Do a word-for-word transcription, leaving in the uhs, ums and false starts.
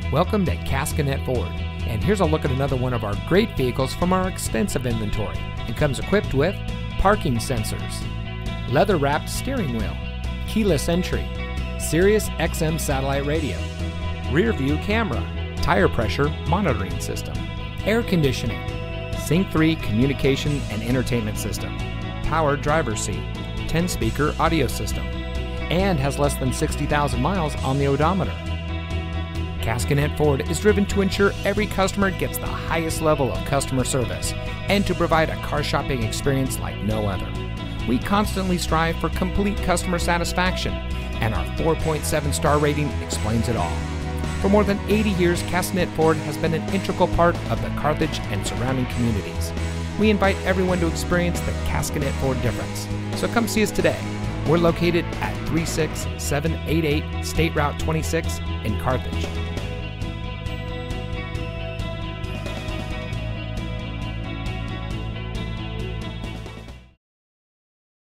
Welcome to Cascanet Ford, and here's a look at another one of our great vehicles from our extensive inventory. It comes equipped with parking sensors, leather-wrapped steering wheel, keyless entry, Sirius X M satellite radio, rear view camera, tire pressure monitoring system, air conditioning, Sync three communication and entertainment system, power driver's seat, ten speaker audio system, and has less than sixty thousand miles on the odometer. Cascanet Ford is driven to ensure every customer gets the highest level of customer service and to provide a car shopping experience like no other. We constantly strive for complete customer satisfaction, and our four point seven star rating explains it all. For more than eighty years, Cascanet Ford has been an integral part of the Carthage and surrounding communities. We invite everyone to experience the Cascanet Ford difference. So come see us today. We're located at three six seven eight eight State Route twenty-six in Carthage.